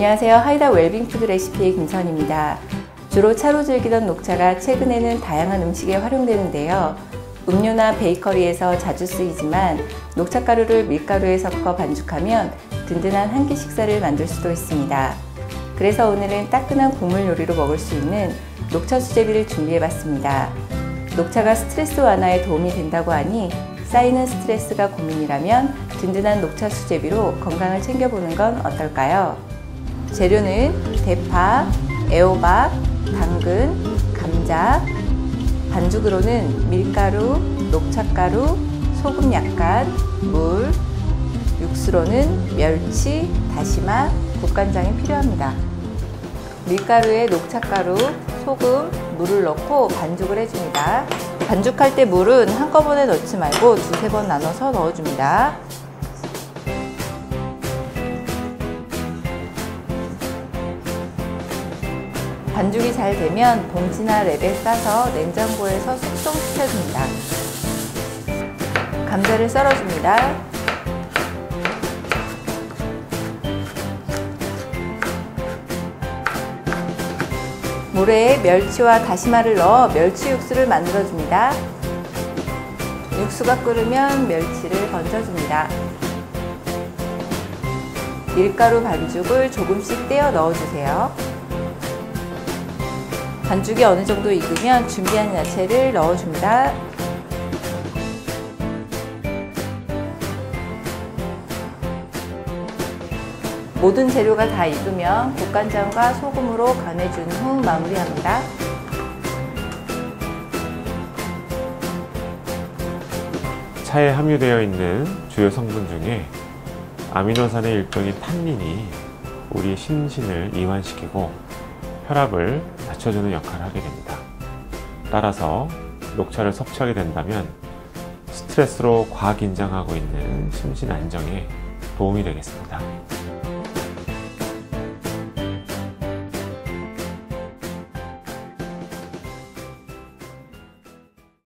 안녕하세요. 하이다 웰빙푸드 레시피의 김선입니다. 주로 차로 즐기던 녹차가 최근에는 다양한 음식에 활용되는데요. 음료나 베이커리에서 자주 쓰이지만 녹차가루를 밀가루에 섞어 반죽하면 든든한 한 끼 식사를 만들 수도 있습니다. 그래서 오늘은 따끈한 국물 요리로 먹을 수 있는 녹차 수제비를 준비해봤습니다. 녹차가 스트레스 완화에 도움이 된다고 하니 쌓이는 스트레스가 고민이라면 든든한 녹차 수제비로 건강을 챙겨보는 건 어떨까요? 재료는 대파, 애호박, 당근, 감자, 반죽으로는 밀가루, 녹차가루, 소금 약간, 물, 육수로는 멸치, 다시마, 국간장이 필요합니다. 밀가루에 녹차가루, 소금, 물을 넣고 반죽을 해줍니다. 반죽할 때 물은 한꺼번에 넣지 말고 두세 번 나눠서 넣어줍니다. 반죽이 잘 되면 봉지나 랩에 싸서 냉장고에서 숙성시켜줍니다. 감자를 썰어줍니다. 물에 멸치와 다시마를 넣어 멸치 육수를 만들어줍니다. 육수가 끓으면 멸치를 건져줍니다. 밀가루 반죽을 조금씩 떼어 넣어주세요. 반죽이 어느 정도 익으면 준비한 야채를 넣어줍니다. 모든 재료가 다 익으면 국간장과 소금으로 간해준 후 마무리합니다. 차에 함유되어 있는 주요 성분 중에 아미노산의 일종인 탄닌이 우리의 심신을 이완시키고 혈압을 낮춰주는 역할을 하게 됩니다. 따라서 녹차를 섭취하게 된다면 스트레스로 과긴장하고 있는 심신 안정에 도움이 되겠습니다.